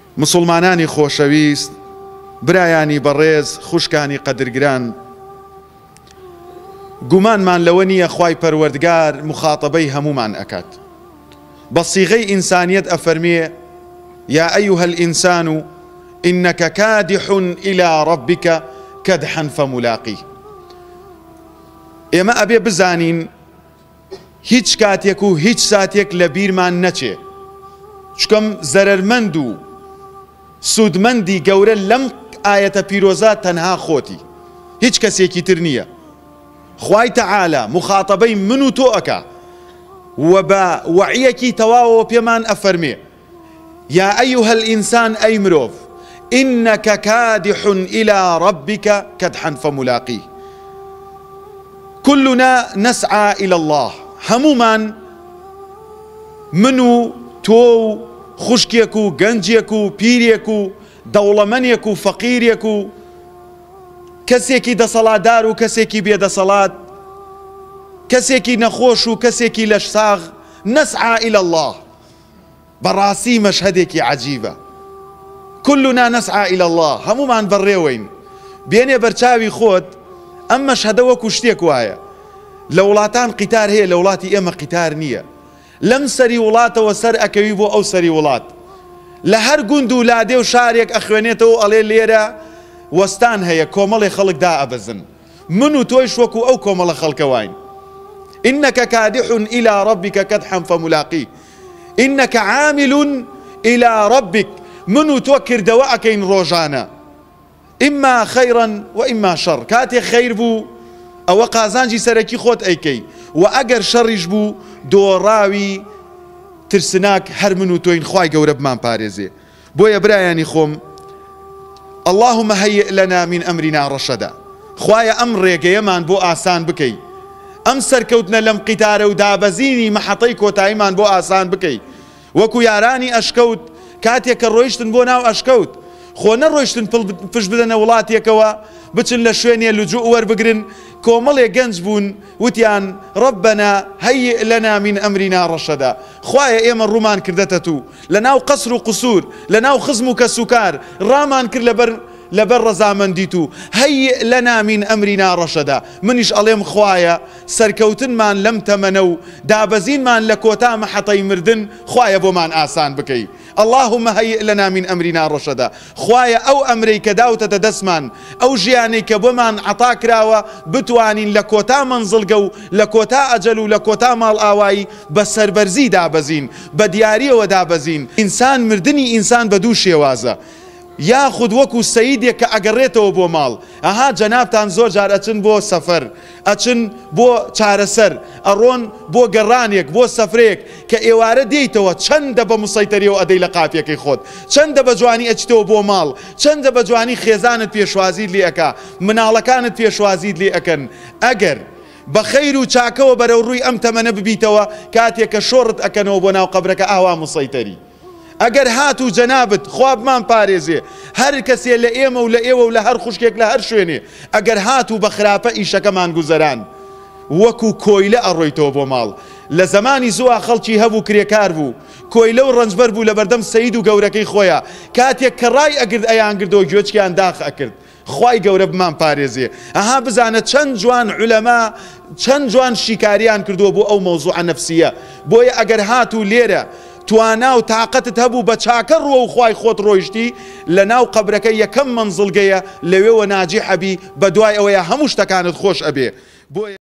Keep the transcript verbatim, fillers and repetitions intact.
مسلمانانی خۆشەویست، برایانی بەڕێز، خوشکانی قەدرگران، گومانمان لەوە نییە خوای پەروەردگار مخاتەبەی هەمومان ئەکات. بە سیغەی ئینسانیەت ئەفەرمێ: یا ئەیها الئینسان ئینەکە کادح إلى ربك کەدحا فملاقیه. ئێمە ئەبێ بزانین هیچ کاتێک و هیچ ساتێک لە بیرمان نەچێ، چکەم زەرەرمەند و سوودمەندی گەورە لەم ئاەتە پیرۆزە تەنها خۆتی، هیچ کەسێکی تر نییە. خوای تەعالە مخاتەبەی من و تۆ ئەکا و بە وەعیەکی تەواوەوە پێمان ئەفەرمێ: یا ئەیها الئینسان، ئەی مرۆڤ، ئینەکە کادح إلى ربك کەدحا فملاقیه. كلنا نسعى إلى الله. هەمومان، من و تۆ و خوشکێک و گەنجێک و پیرێک و دەوڵەمەندێک و فەقیرێک و کەسێکی دەسەڵاتدار و کەسێکی بێدەسەڵات، کەسێکی نەخۆش و کەسێکی لەش ساغ، نسعى إلى الله. بەڕاستی مەشهەدێکی عەجیبە. كلنا نسعى إلى الله. هەمومان بەڕێوەین. بێنێ بەرچاوی خۆت ئەم مەشهەدە وەکو شتێک وایە. لە وڵاتان قیتار هەیە، لە وڵاتی ئێمە قیتار نییە. لەم سەری وڵاتەوە سەر ئەکەوی بۆ ئەو سەری وڵات، لە هەر گوند و لادێ و شارێک ئەخوێنێتەوە ئەڵێ لێرە وەستان هەیە، کۆمەڵی خەڵک دائەبەزن. من و تۆیش وەکو ئەو کۆمەڵە خەڵکە واین. ئینەکە کادح إلى ربك کەدحا فملاقیه. ئینەکە عامل إلى ربك. من و تۆ کردەوە ئەکەین ڕۆژانە، ئیما خەیڕەن و ئیما شەڕ. کاتێک خەیر بوو ئەوە قازانجی سەرەکی خۆت ئەیکەی، و ئەگەر شەڕیش بوو دۆڕاوی ترسناک هەر من و تۆین. خوای گەورە بمان پارێزێ. بۆیە برایانی خۆم، اللهم هيئ لنا من أمرنا رشدا. خوایە ئەم ڕێگەیەمان بۆ ئاسان بکەی، ئەم سەرکەوتنە لەم قیتارە و دابەزینی مەحەتەی کۆتاییمان بۆ ئاسان بکەی، وەکو یارانی ئەشکەوت کاتێک کە ڕۆیشتن بۆ ناو ئەشکەوت، خۆ نەڕۆیشتن پشت بدەنە وڵاتێکەوە بچن لە شوێنێ لوجوء وەربگرن. کۆمەڵێ گەنج بوون وتیان ربنا هيئ لنا من أمرنا رشدا. خوایە ئێمە ڕوومان کردەتە تو، لە ناو قەسر و قسوور، لە ناو خزم و کەسوکار، ڕامان کرد لەبەر لەبەر ڕەزامەندی تو. هيئ لنا من أمرنا رشدا. منیش ئەڵێم خوایە سەرکەوتنمان لەم تەمەنە و دابەزینمان لە کۆتا مەحەتەی مردن خوایە بۆمان ئاسان بکەی. اللهم هيئ لنا من أمرنا رشدا. خوایە ئەو ئەمرەی کە داوتەتە دەستمان، ئەو ژیانەی کە بۆمان عەتا کراوە، بتوانین لە کۆتا مەنزڵگە و لە کۆتا ئەجەل و لە کۆتا ماڵ ئاوایی بە سەربەرزی دابەزین، بە دیاریەوە دابەزین. ئینسان، مردنی ئینسان بە دوو شێوازە. یاخود وەکو سەیدێک کە ئەگەڕێتەوە بۆ ماڵ، ئەها جەنابتان زۆر جار ئەچن بۆ سەفەر، ئەچن بۆ چارەسەر، ئەڕۆن بۆ گەڕانێک، بۆ سەفرەیەک کە ئێوارە دێیتەوە چەندە بە موسەیتەریەوە ئەدەی لە قاپیەکەی خۆت، چەندە بە جوانی ئەچیتەوە بۆ ماڵ، چەندە بە جوانی خێزانت پێشوازیت لێ ئەکا، مناڵەکانت پێشوازیت لێ ئەکەن. ئەگەر بە خەیر و چاکەوە بەرەو ڕووی ئەم تەمەنە ببیتەوە، کاتێک کە شۆڕت ئەکەنەوە بۆ ناو قەبرەکە، ئاوا موسەیتەری. ئەگەر هات و جەنابەت خوابمان پارێزێ، هەر کەسێ لە ئێمە و لە ئێوە و لە هەر خوشکێک لە هەر شوێنێ، ئەگەر هات و بە خراپە ئیشەکەمان گوزەران، وەکو کۆیلە ئەڕۆیتەوە بۆ ماڵ. لە زمانی زووە خەڵکی هەبوو کرێکار بوو، کۆیلە و ڕەنجبەر بوو لە بەردەم سەید و گەورەکەی خۆیە، کاتێک کە ڕای ئەگرد ئەیان گردەوە گوێچکیان داخ ئەکرد. خوای گەورە بمان پارێزێ. ئەها بزانە چەند جوان عولەما، چەند جوان شیکاریان کردووە بۆ ئەو مەوزوعە نەفسیە. بۆیە ئەگەر هات و لێرە توانا و تااقەتت هەبوو بە چاکە ڕوە و خوای خۆت ڕۆیشتی، لە ناو قەبرەکە یەکەم مەنزڵگەیە، لەوێوە ناجیحەبی، بە دوای ئەوەیە هەموو شتەکانت خۆش ئەبێ.